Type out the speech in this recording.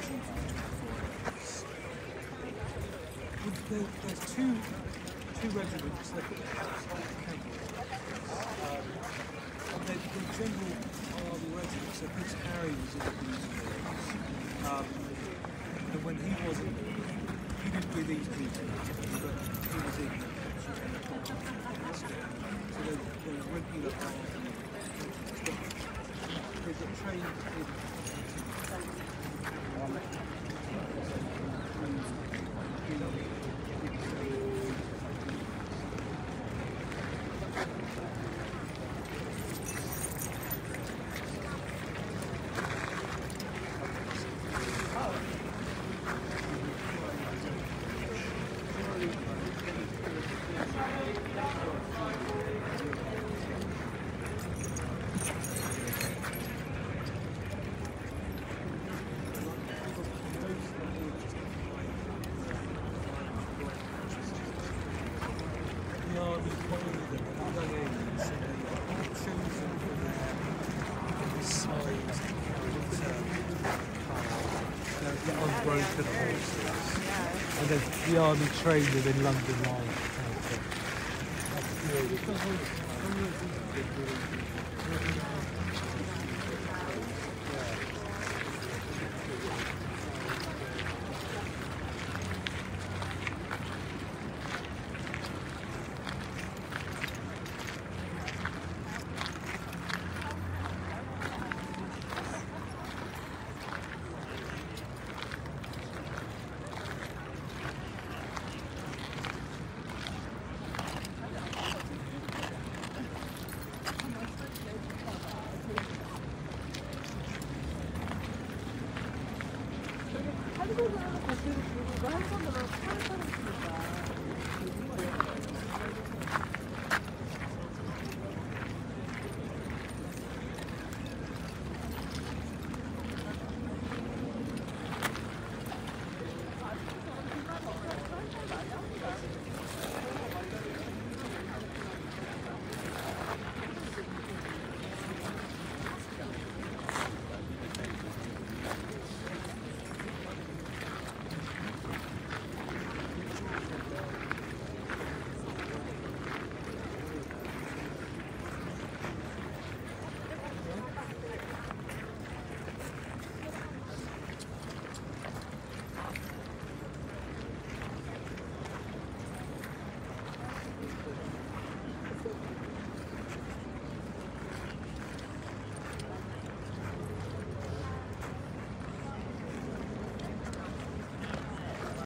There's two regiments that outside the camp. And the general army regiments, so Prince Harry was in these areas. And when he wasn't, he didn't do these details, but he was in them. So there was regular army. They got trained unbroken horses, and then the army trained them in London Line. 한국으로 가시는 분이 한번으로